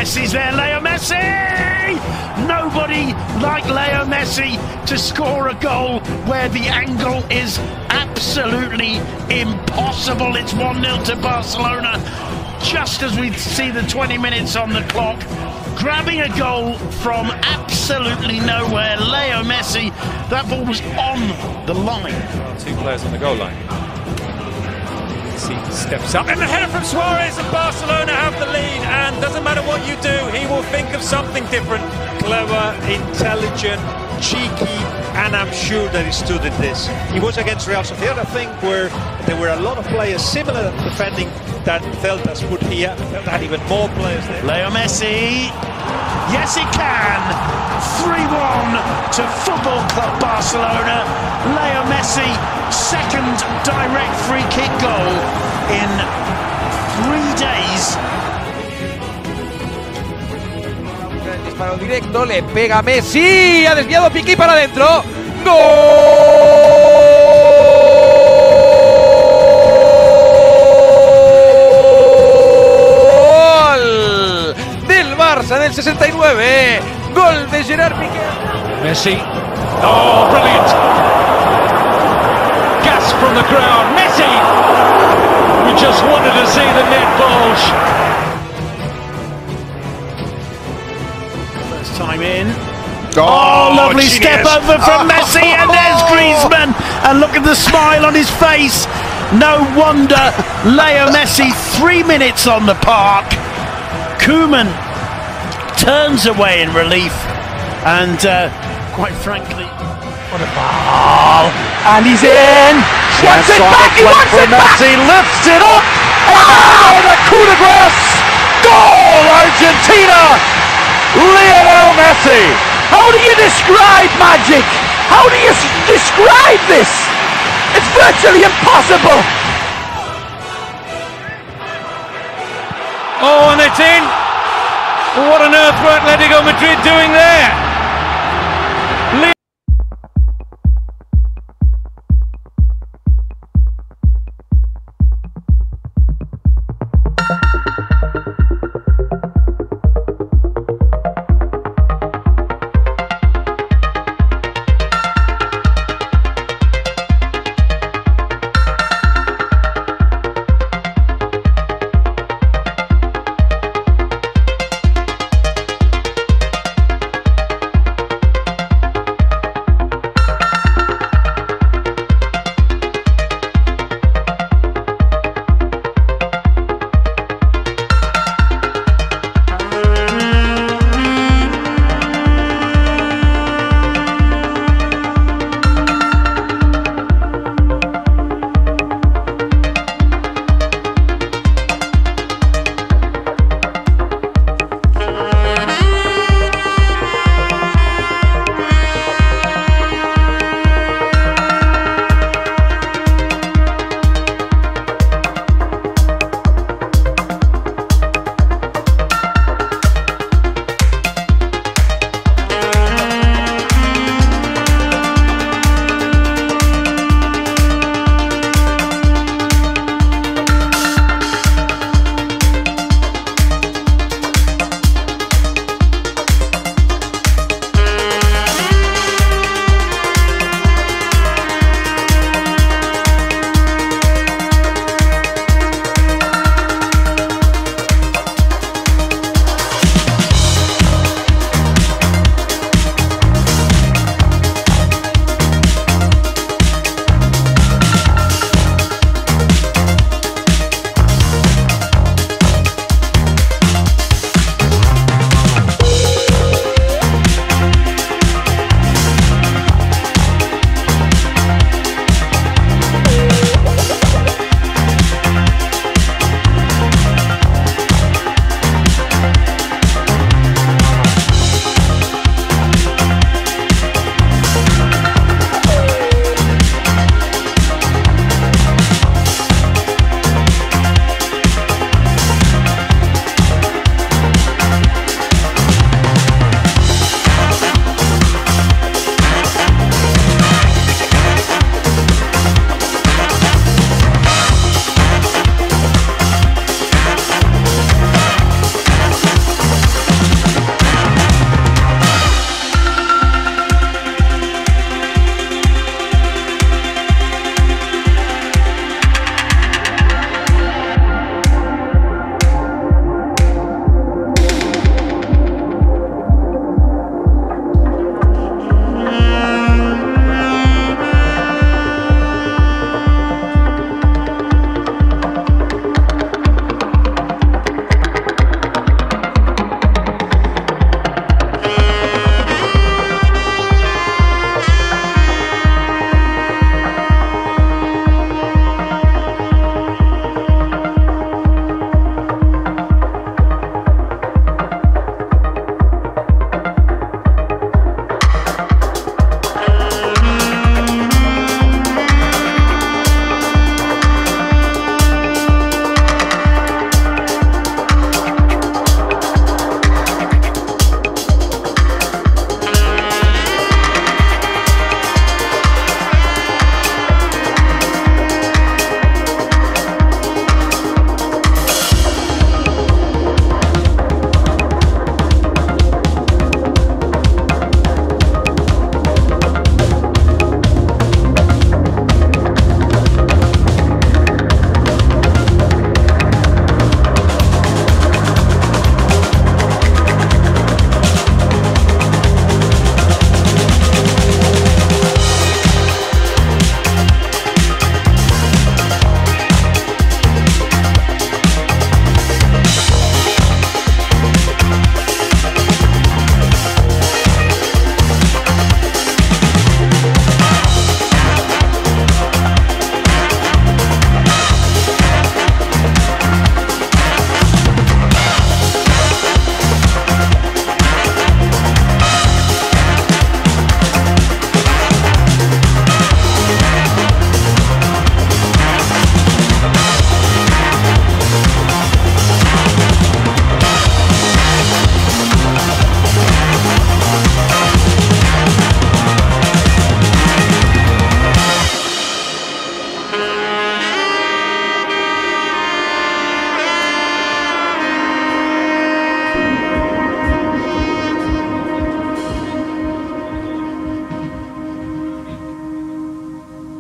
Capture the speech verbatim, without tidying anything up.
Messi's there, Leo Messi! Nobody like Leo Messi to score a goal where the angle is absolutely impossible. It's one nil to Barcelona, just as we see the twenty minutes on the clock. Grabbing a goal from absolutely nowhere, Leo Messi. That ball was on the line. Two players on the goal line. Messi steps up, and the header from Suarez, and Barcelona have the lead. And doesn't matter what you do, he will think of something different. Clever, intelligent, cheeky, and I'm sure that he stood in this. He was against Real Sociedad, I think, where there were a lot of players similar defending that Celtas put here. They had even more players there. Leo Messi, yes he can. three one to Football Club Barcelona. Leo Messi, second direct free kick goal in three days. Disparo directo, le pega Messi, ha desviado Piqué para adentro. ¡Gol! Del Barça en el sesenta y nueve. Gol de Gerard Piqué. Messi. Oh, brilliant. Gas from the crowd. Messi. We just wanted to see the net bulge. First time in. Oh, Oh, lovely genius. step over from Messi, and there's Griezmann, and look at the smile on his face. No wonder Leo Messi, three minutes on the park. Koeman turns away in relief, and uh, quite frankly, what a ball! And he's in. Wants it back. He wants it back. Messi lifts it up. Oh, the coup de grace! Goal, Argentina! Lionel Messi! How do you describe magic? How do you s- describe this? It's virtually impossible. Oh, and it's in. What on earth were Atletico Madrid doing there?